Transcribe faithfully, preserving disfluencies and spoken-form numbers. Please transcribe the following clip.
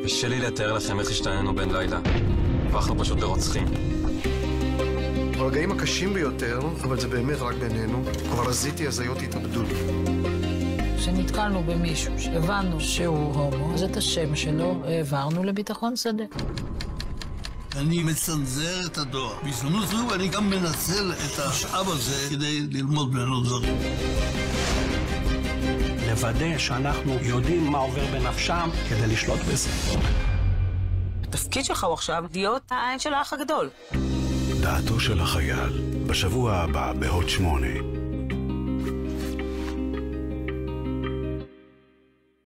קשה לי לתאר לכם איך השתננו בין לילה. הפכנו פשוט לרוצחים. ברגעים הקשים ביותר, אבל זה באמת רק בינינו, כבר רזיתי הזיות התאבדות. כשנתקלנו במישהו שהבנו שהוא הומו, אז את השם שלו העברנו לביטחון שדה. אני מצנזר את הדואר. בהזדמנות זו אני גם מנצל את המשאב הזה כדי ללמוד ממנו דברים. לוודא שאנחנו יודעים מה עובר בנפשם כדי לשלוט בזה. התפקיד שלך הוא עכשיו להיות העין של האח הגדול. דעתו של החייל, בשבוע הבא בהוט שמונה.